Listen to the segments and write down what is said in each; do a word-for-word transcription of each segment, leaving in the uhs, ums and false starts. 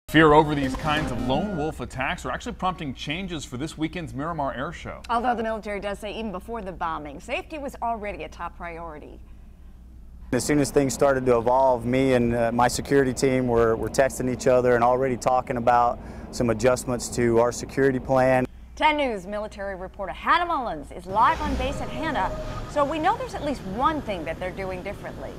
Fear over these kinds of lone wolf attacks are actually prompting changes for this weekend's Miramar Air Show. Although the military does say even before the bombing, safety was already a top priority. As soon as things started to evolve, me and uh, my security team were, were texting each other and already talking about some adjustments to our security plan. ten News military reporter Hannah Mullins is live on base at Hannah, so we know there's at least one thing that they're doing differently.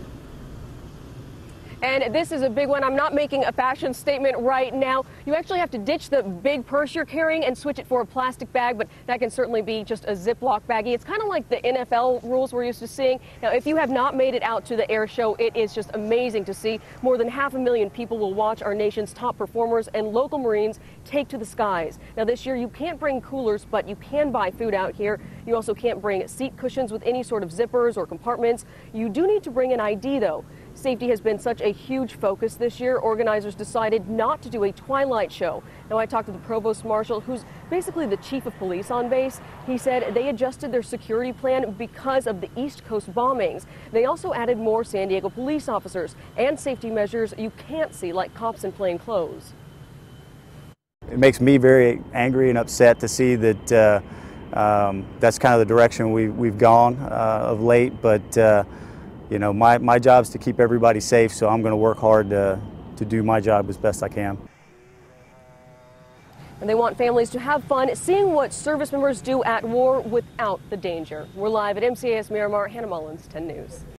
And this is a big one. I'm not making a fashion statement right now. You actually have to ditch the big purse you're carrying and switch it for a plastic bag, but that can certainly be just a Ziploc baggie. It's kind of like the N F L rules we're used to seeing. Now, if you have not made it out to the air show, it is just amazing to see. More than half a million people will watch our nation's top performers and local Marines take to the skies. Now, this year, you can't bring coolers, but you can buy food out here. You also can't bring seat cushions with any sort of zippers or compartments. You do need to bring an I D, though. Safety has been such a huge focus this year. Organizers decided not to do a twilight show. Now, I talked to the provost marshal, who's basically the chief of police on base. He said they adjusted their security plan because of the East Coast bombings. They also added more San Diego police officers and safety measures you can't see, like cops in plain clothes. It makes me very angry and upset to see that uh, um, that's kind of the direction we, we've gone uh, of late, but uh, you know, my, my job is to keep everybody safe, so I'm going to work hard to, to do my job as best I can. And they want families to have fun seeing what service members do at war without the danger. We're live at M C A S Miramar. Hannah Mullins, ten News.